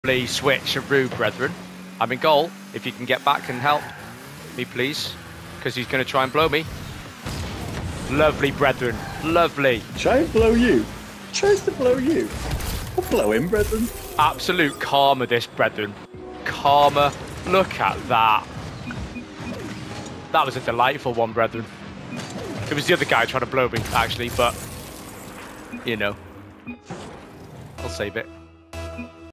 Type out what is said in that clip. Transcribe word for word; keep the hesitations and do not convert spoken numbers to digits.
Please switch a rude, brethren. I'm in goal. If you can get back and help me, please. Because he's going to try and blow me. Lovely, brethren. Lovely. Try and blow you. Tries to blow you. I'll blow him, brethren. Absolute karma, this, brethren. Karma. Look at that. That was a delightful one, brethren. It was the other guy trying to blow me, actually, but, you know, I'll save it.